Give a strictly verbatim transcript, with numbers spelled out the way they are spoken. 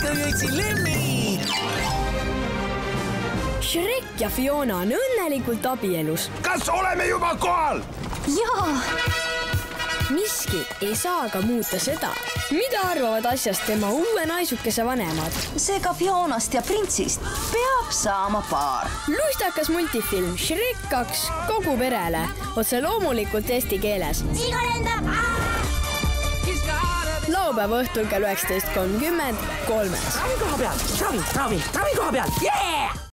aastakäitsi lemmik! Shrek ja Fiona on õnnelikult abielus. Kas oleme juba kohal? Jaa! Miski ei saa aga muuta seda, mida arvavad asjast tema uue naisukese vanemad. Seega Fionast ja printsist peab saama paar. Lustakas multifilm Shrek kaks kogu perele, otse loomulikult eesti keeles. Siga lendab! Laupäeva õhtul kell üheksateist kolmkümmend kolmes. Ravi koha peal! Ravi, ravi, ravi koha peal! Yeah!